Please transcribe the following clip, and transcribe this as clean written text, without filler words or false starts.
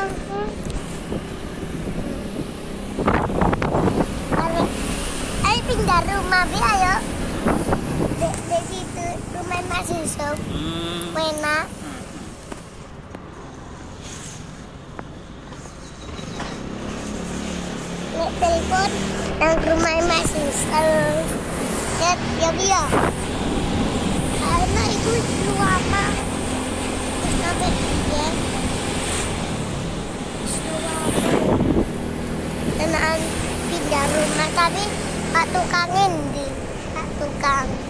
Ayo pindah rumah, Bi, ayo. Di situ rumah Mas Yusuf. Enak. Nek telepon nang rumah Mas Yusuf. Ya, Bi, ya. Karena itu luapa. Terus sampai dia. Tenang pindah rumah tapi Pak Tukang ini, Pak Tukang.